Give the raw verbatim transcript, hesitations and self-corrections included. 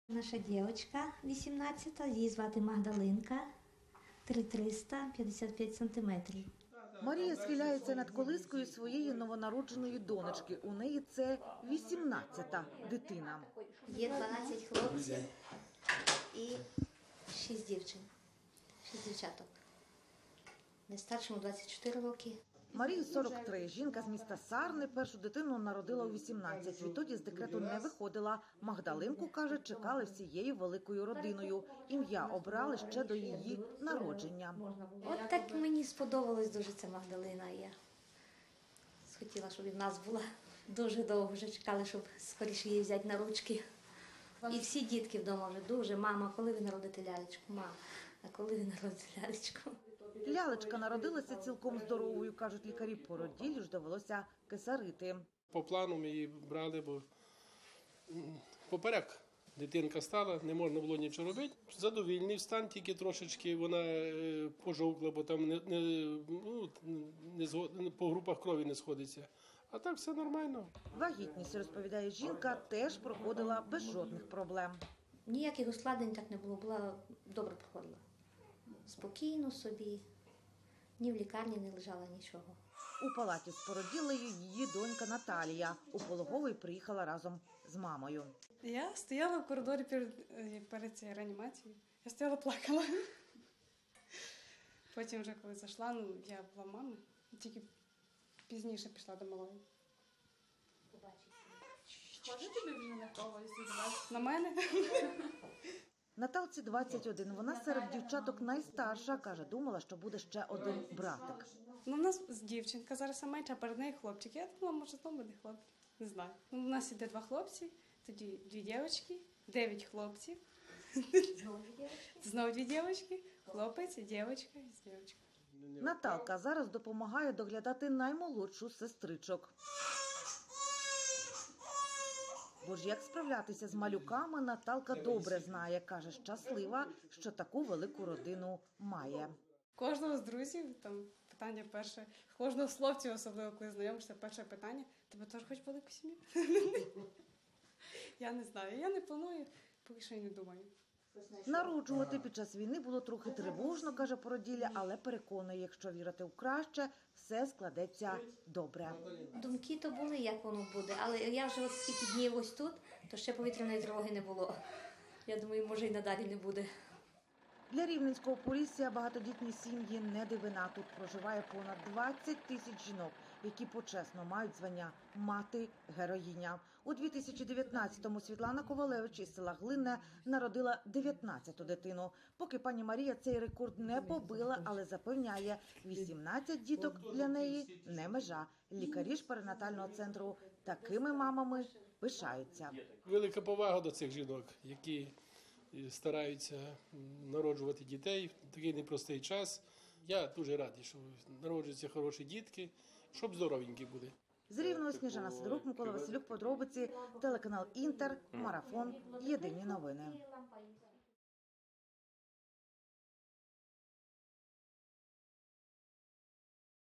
Наша дівчинка вісімнадцята, її звати Магдалинка, три триста п'ятдесят п'ять сантиметрів. Марія схиляється над колискою своєї новонародженої донечки. У неї це вісімнадцята дитина. Є дванадцять хлопців і шість дівчин, шість дівчаток. Найстаршому двадцять чотири роки. Марії сорок три. Жінка з міста Сарни першу дитину народила у вісімнадцять. Відтоді з декрету не виходила. Магдалинку, каже, чекали всією великою родиною. Ім'я обрали ще до її народження. От так мені сподобалась дуже ця Магдалина. Я хотіла, щоб і в нас була. Дуже довго вже чекали, щоб скоріше її взяти на ручки. І всі дітки вдома вже дуже. Мама, коли ви народите лялечку? Мама, а коли ви народите лялечку? Лялечка народилася цілком здоровою, кажуть лікарі. Породіллю ж довелося кесарити. По плану ми її брали, бо поперек дитинка стала, не можна було нічого робити. Задовільний стан, тільки трошечки вона пожовкла, бо там не, не, ну, не згод... по групах крові не сходиться. А так все нормально. Вагітність, розповідає жінка, теж проходила без жодних проблем. Ніяких ускладнень так не було, була добре проходила. Спокійно собі, ні в лікарні не лежала нічого. У палаті з породіллею її донька Наталія. У пологовий приїхала разом з мамою. Я стояла в коридорі перед, перед цією реанімацією. Я стояла, плакала. Потім вже коли зайшла, ну, я була мама, тільки пізніше пішла до малої. Схоже тобі вже на кого, якщо на мене? Наталці двадцять один. Вона серед дівчаток найстарша. Каже, думала, що буде ще один братик. Ну, у нас дівчинка зараз менша, а перед нею хлопчик. Я думала, може, знову буде хлопчик. Не знаю. Ну, у нас іде два хлопці, тоді дві дівчатки, дев'ять хлопців. Знову дві дівчатки, хлопець, дівчатка і дівчатка. Наталка зараз допомагає доглядати наймолодшу сестричок. Бо ж як справлятися з малюками, Наталка добре знає. Каже, щаслива, що таку велику родину має. Кожного з друзів, там питання перше, кожного з хлопців, особливо коли знайомишся, перше питання, тебе теж хоч велику сім'ю? Я не знаю, я не планую, поки що й не думаю. Народжувати під час війни було трохи тривожно, каже породілля, але переконує, якщо вірити в краще, все складеться добре. Думки то були, як воно буде, але я вже от скільки днів ось тут, то ще повітряної тривоги не було. Я думаю, може і надалі не буде. Для Рівненського Полісся багатодітні сім'ї не дивина. Тут проживає понад двадцять тисяч жінок, які почесно мають звання «мати-героїня». У дві тисячі дев'ятнадцятому Світлана Ковалевич із села Глинне народила дев'ятнадцяту дитину. Поки пані Марія цей рекорд не побила, але запевняє, вісімнадцять діток для неї не межа. Лікарі ж перинатального центру такими мамами пишаються. Велика повага до цих жінок, які стараються народжувати дітей в такий непростий час. Я дуже радий, що народжуються хороші дітки, щоб здоровенькі були. З Рівного Сніжана Сидорук, Микола Василюк, подробиці, телеканал Інтер, Марафон, Єдині новини.